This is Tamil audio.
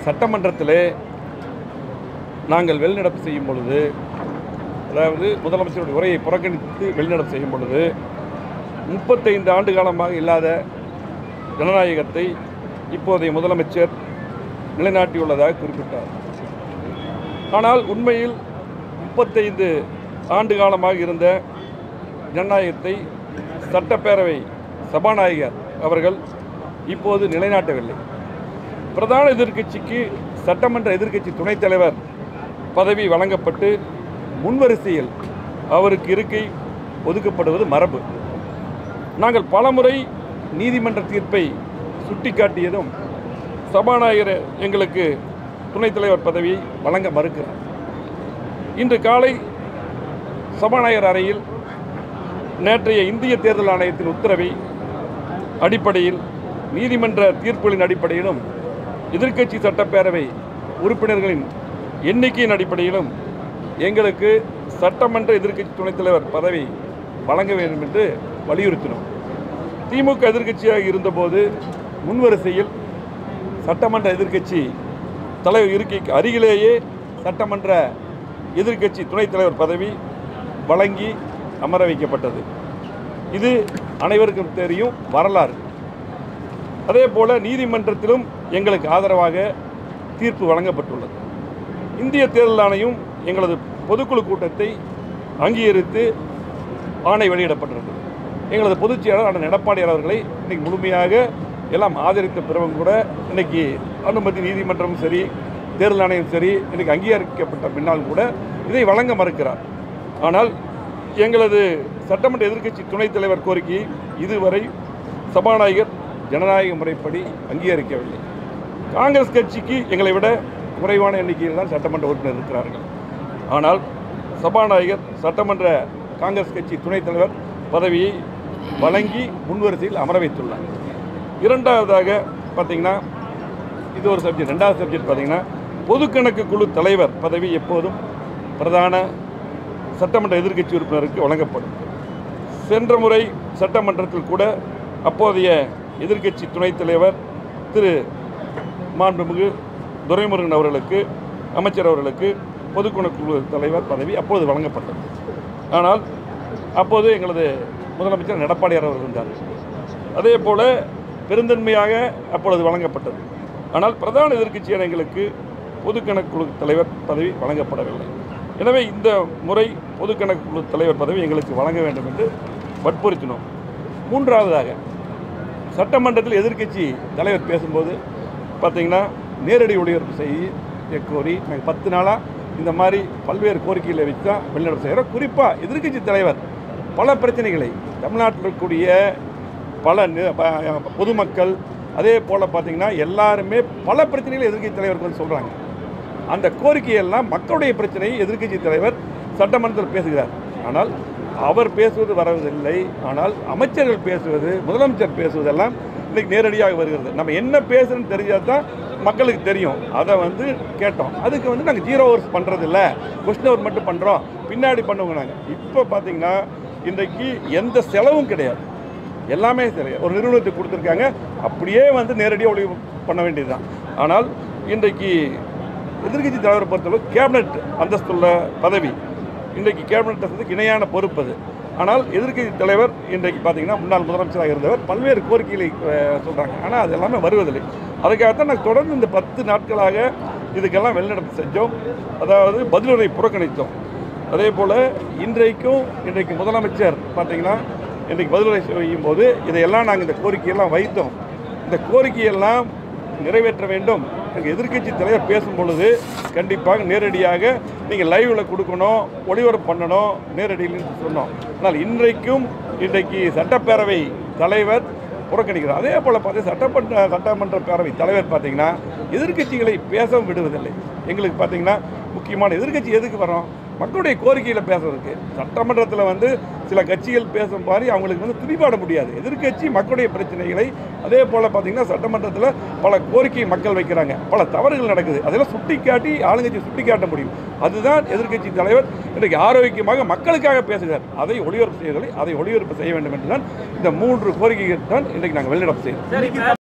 சட்டமன்றத்திலே நாங்கள் வெளிநடப்பு செய்யும் பொழுது, அதாவது முதலமைச்சருடைய உரையை புறக்கணித்து வெளிநடப்பு செய்யும் பொழுது 35 ஆண்டு காலமாக இல்லாத ஜனநாயகத்தை இப்போதைய முதலமைச்சர் நிலைநாட்டியுள்ளதாக குறிப்பிட்டார். ஆனால் உண்மையில் 35 ஆண்டு காலமாக இருந்த ஜனநாயகத்தை சட்டப்பேரவை சபாநாயகர் அவர்கள் இப்போது நிலைநாட்டவில்லை. பிரதான எதிர்க்கட்சிக்கு சட்டமன்ற எதிர்க்கட்சி துணைத் தலைவர் பதவி வழங்கப்பட்டு முன்வரிசையில் அவருக்கு இருக்கை ஒதுக்கப்படுவது மரபு. நாங்கள் பலமுறை நீதிமன்ற தீர்ப்பை சுட்டிக்காட்டியதும் சபாநாயகர் எங்களுக்கு துணைத் தலைவர் பதவியை வழங்க மறுக்கிறார். இன்று காலை சபாநாயகர் அறையில் நேற்றைய இந்திய தேர்தல் ஆணையத்தின் உத்தரவை அடிப்படையில் நீதிமன்ற தீர்ப்புகளின் அடிப்படையிலும் எதிர்க்கட்சி சட்டப்பேரவை உறுப்பினர்களின் எண்ணிக்கையின் அடிப்படையிலும் எங்களுக்கு சட்டமன்ற எதிர்க்கட்சி துணைத் தலைவர் பதவி வழங்க வேண்டும் என்று வலியுறுத்தினோம். திமுக எதிர்க்கட்சியாக இருந்தபோது முன்வரிசையில் சட்டமன்ற எதிர்க்கட்சி தலைவர் இருக்கைக்கு அருகிலேயே சட்டமன்ற எதிர்க்கட்சி துணைத் தலைவர் பதவி வழங்கி அமர வைக்கப்பட்டது. இது அனைவருக்கும் தெரியும் வரலாறு. அதே போல நீதிமன்றத்திலும் எங்களுக்கு ஆதரவாக தீர்ப்பு வழங்கப்பட்டுள்ளது. இந்திய தேர்தல் ஆணையம் எங்களது பொதுக்குழு கூட்டத்தை அங்கீகரித்து ஆணை வெளியிடப்பட்டது. எங்களது பொதுச் செயலாளர் அண்ணன் எடப்பாடியார் அவர்களை இன்றைக்கி முழுமையாக எல்லாம் ஆதரித்த பிறகும் கூட இன்றைக்கி அனுமதி நீதிமன்றமும் சரி தேர்தல் ஆணையம் சரி இன்றைக்கி அங்கீகரிக்கப்பட்ட பின்னால் கூட இதை வழங்க மறுக்கிறார். ஆனால் எங்களது சட்டமன்ற எதிர்க்கட்சி துணைத் தலைவர் கோரிக்கையை இதுவரை சபாநாயகர் ஜனநாயக முறைப்படி அங்கீகரிக்கவில்லை. காங்கிரஸ் கட்சிக்கு எங்களை விட குறைவான எண்ணிக்கையில் தான் சட்டமன்ற உறுப்பினர் இருக்கிறார்கள். ஆனால் சபாநாயகர் சட்டமன்ற காங்கிரஸ் கட்சி துணைத் தலைவர் பதவியை வழங்கி முன்வரிசையில் அமர வைத்துள்ளார். இரண்டாவதாக பார்த்திங்கன்னா இது ஒரு சப்ஜெக்ட். ரெண்டாவது சப்ஜெக்ட் பார்த்திங்கன்னா பொதுக்கணக்கு குழு தலைவர் பதவி எப்போதும் பிரதான சட்டமன்ற எதிர்க்கட்சி உறுப்பினருக்கு வழங்கப்படும். சென்ற முறை சட்டமன்றத்தில் கூட அப்போதைய எதிர்க்கட்சி துணைத் தலைவர் திரு மாண்புமிகு துரைமுருகன் அவர்களுக்கு அமைச்சர் அவர்களுக்கு பொதுக்கணக்கு குழு தலைவர் பதவி அப்போது வழங்கப்பட்டது. ஆனால் அப்போது எங்களது முதலமைச்சர் எடப்பாடியார் அவர்கள் இருந்தார். அதே போல் பெருந்தன்மையாக அப்பொழுது வழங்கப்பட்டது. ஆனால் பிரதான எதிர்க்கட்சியான எங்களுக்கு பொதுக்கணக்கு குழு தலைவர் பதவி வழங்கப்படவில்லை. எனவே இந்த முறை பொதுக்கணக்கு குழு தலைவர் பதவி எங்களுக்கு வழங்க வேண்டும் என்று வற்புறுத்தினோம். மூன்றாவதாக சட்டமன்றத்தில் எதிர்க்கட்சி தலைவர் பேசும்போது பார்த்திங்கன்னா நேரடி ஒளிபரப்பு செய்ய கோரி நாங்கள் 10 நாளாக இந்த மாதிரி பல்வேறு கோரிக்கைகளை வச்சு தான் வெளிநடப்பு செய்கிறோம். குறிப்பாக எதிர்க்கட்சி தலைவர் பல பிரச்சனைகளை தமிழ்நாட்டில் இருக்கக்கூடிய பல பொதுமக்கள் அதே போல் பார்த்திங்கன்னா எல்லாருமே பல பிரச்சனைகளை எதிர்க்கட்சி தலைவருக்கு வந்து சொல்கிறாங்க. அந்த கோரிக்கையெல்லாம் மக்களுடைய பிரச்சனையை எதிர்க்கட்சி தலைவர் சட்டமன்றத்தில் பேசுகிறார். ஆனால் அவர் பேசுவது வரவதில்லை. ஆனால் அமைச்சர்கள் பேசுவது முதலமைச்சர் பேசுவதெல்லாம் இன்றைக்கி நேரடியாக வருகிறது. நம்ம என்ன பேசுகிறோன்னு தெரிஞ்சால் தான் மக்களுக்கு தெரியும். அதை வந்து கேட்டோம். அதுக்கு வந்து நாங்கள் 0 ஹவர்ஸ் பண்ணுறதில்ல, கொஸ்டின் ஹவர் மட்டும் பண்ணுறோம், பின்னாடி பண்ணுவோங்க. நாங்கள் இப்போ பார்த்திங்கன்னா இன்றைக்கு எந்த செலவும் கிடையாது, எல்லாமே சரி ஒரு நிறுவனத்துக்கு கொடுத்துருக்காங்க, அப்படியே வந்து நேரடியாக ஒளி பண்ண வேண்டியது தான். ஆனால் இன்றைக்கு எதிர்க்கட்சி தலைவரை பொறுத்தளவு கேபினட் அந்தஸ்துள்ள பதவி, இன்றைக்கு கேபினட் அந்தஸ்துக்கு இணையான பொறுப்பு அது. ஆனால் எதிர்க்கட்சி தலைவர் இன்றைக்கு பார்த்திங்கன்னா முன்னாள் முதலமைச்சராக இருந்தவர் பல்வேறு கோரிக்கைகளை சொல்கிறாங்க. ஆனால் அது எல்லாமே வருவதில்லை. அதுக்காகத்தான் நாங்கள் தொடர்ந்து இந்த 10 நாட்களாக இதுக்கெல்லாம் வெளிநடப்பு செஞ்சோம். அதாவது பதிலுரை புறக்கணித்தோம். அதே போல் இன்றைக்கு முதலமைச்சர் பார்த்திங்கன்னா இன்றைக்கு பதிலுரை செய்யும் போது இதையெல்லாம் நாங்கள் இந்த கோரிக்கையெல்லாம் வைத்தோம். இந்த கோரிக்கையெல்லாம் நிறைவேற்ற வேண்டும். எதிர்க்கட்சி தலைவர் பேசும் பொழுது கண்டிப்பாக நேரடியாக நீங்கள் லைவில் கொடுக்கணும், ஒளிபரப்பு பண்ணணும், நேரடியில் சொன்னோம். ஆனால் இன்றைக்கு சட்டப்பேரவை தலைவர் புறக்கணிக்கிறார். அதே போல் பார்த்தீங்கன்னா சட்டமன்ற பேரவை தலைவர் பார்த்திங்கன்னா எதிர்க்கட்சிகளை பேசவும் விடுவதில்லை. எங்களுக்கு பார்த்திங்கன்னா முக்கியமான எதிர்க்கட்சி எதுக்கு வரோம்? மக்களுடைய கோரிக்கையில் பேசுறதுக்கு. சட்டமன்றத்தில் வந்து சில கட்சிகள் பேசும் மாதிரி அவங்களுக்கு வந்து துணிபாட முடியாது. எதிர்க்கட்சி மக்களுடைய பிரச்சனைகளை அதே போல் பார்த்திங்கன்னா சட்டமன்றத்தில் பல கோரிக்கை மக்கள் வைக்கிறாங்க, பல தவறுகள் நடக்குது, அதெல்லாம் சுட்டிக்காட்டி ஆளுங்கட்சி சுட்டிக்காட்ட முடியும். அதுதான் எதிர்க்கட்சி தலைவர் இன்றைக்கு ஆரோக்கியமாக மக்களுக்காக பேசுகிறார். அதை ஒளிபரப்பு செய்ய வேண்டும் என்று தான் இந்த 3 கோரிக்கைகள் தான் இன்றைக்கு நாங்கள் வெளிநடப்பு செய்கிறோம்.